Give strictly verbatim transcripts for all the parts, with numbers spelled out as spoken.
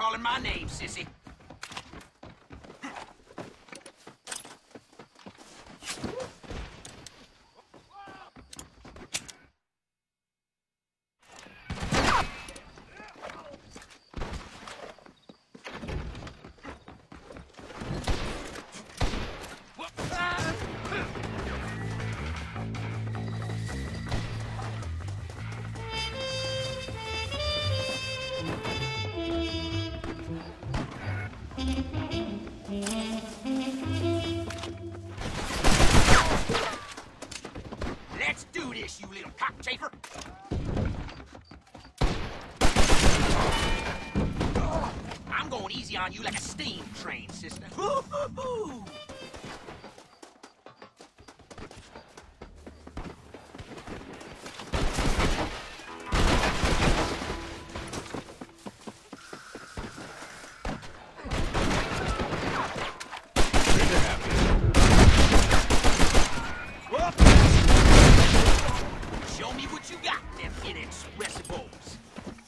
calling my name, sissy. Let's do this, you little cockchafer! I'm going easy on you like a steam train, sister. Woo-hoo-hoo! Show me what you got, them inexpressibles.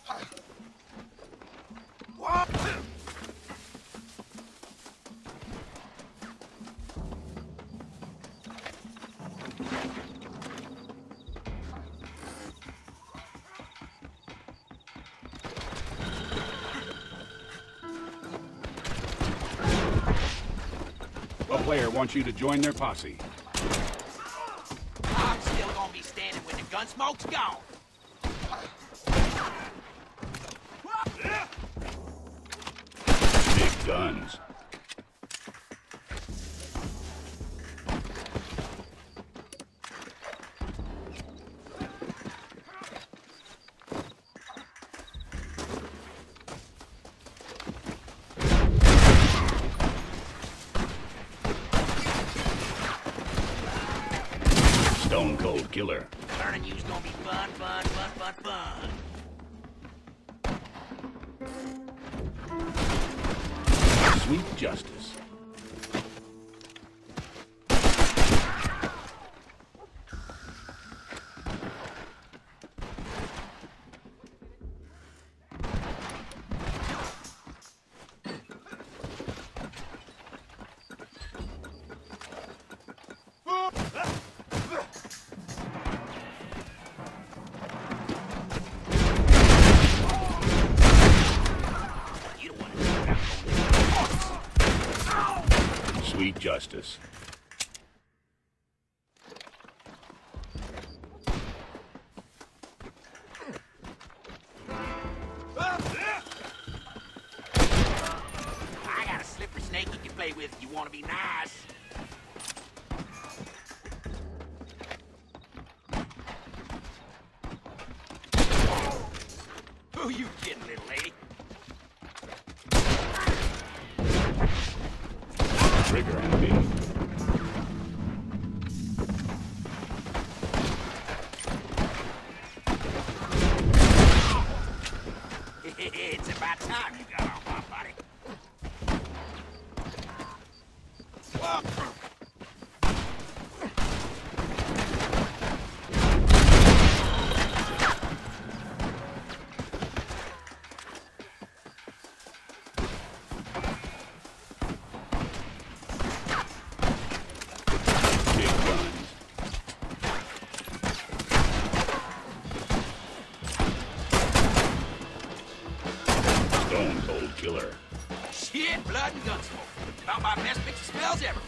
A player wants you to join their posse. I'm still gonna be standing when the gun smoke's gone. Big guns. Stone Cold Killer. Learning you's gonna be fun, fun, fun, fun, fun. Sweet Justice. You don't want to do that. Sweet Justice. I got a slippery snake you can play with if you want to be nice. Who you kidding, little lady? Trigger happy. It's about time you got off my body. Big guns. Stone Cold Killer. Shit, blood and gun smoke. About my best mix of smells ever.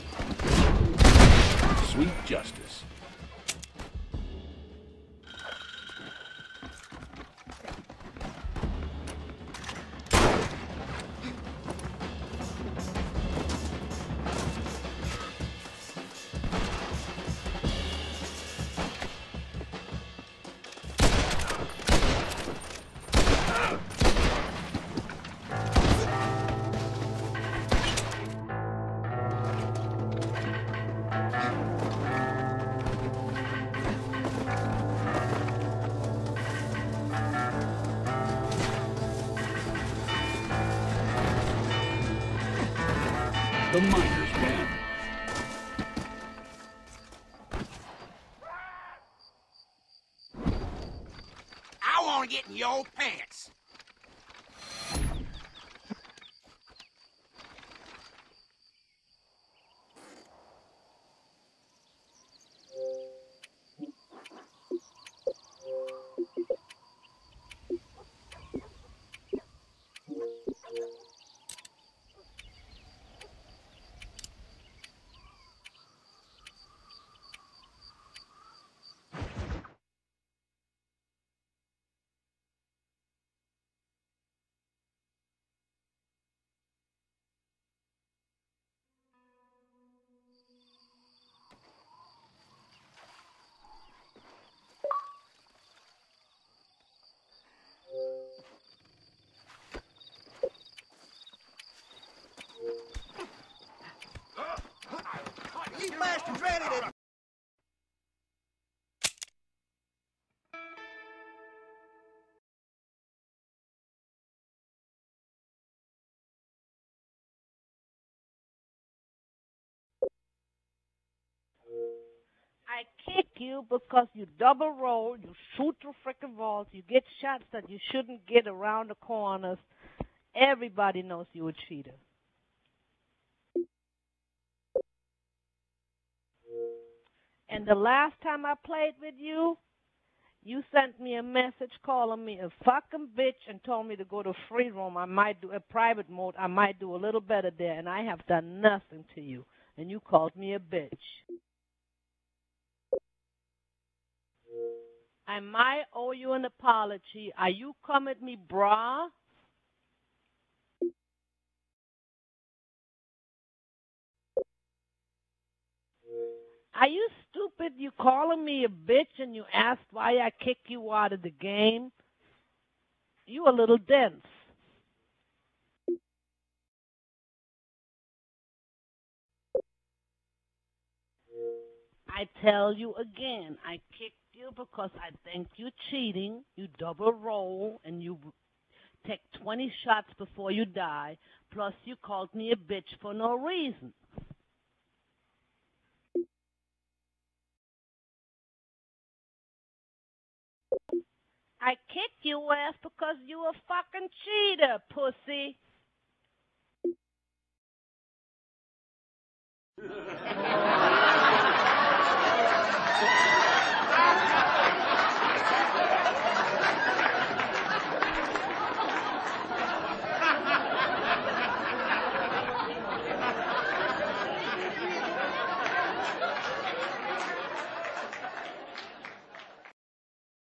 Sweet Justice. The Miners Band. I want to get in your pants. bastards ready to... I kick you because you double roll, you shoot through frickin' walls, you get shots that you shouldn't get around the corners. Everybody knows you a cheater. And the last time I played with you, you sent me a message calling me a fucking bitch and told me to go to free roam. I might do a private mode. I might do a little better there, and I have done nothing to you. And you called me a bitch. I might owe you an apology. Are you come at me, brah? Are you stupid? You calling me a bitch and you asked why I kick you out of the game? You a little dense. I tell you again, I kicked you because I think you're cheating. You double roll and you take twenty shots before you die. Plus you called me a bitch for no reason. I kicked your ass because you a fucking cheater, pussy.